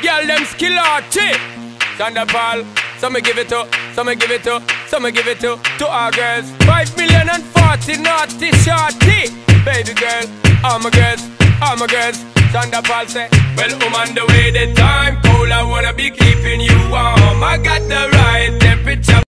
Girl, them skill arty. Thunderball. Some me give it to, some me give it to, some me give it to our girls. 5 million and 40 naughty shorty. Baby girl, all my girls, all my girls. Thunderball say, well, I'm on the way, the time cold. I wanna be keeping you warm. I got the right temperature.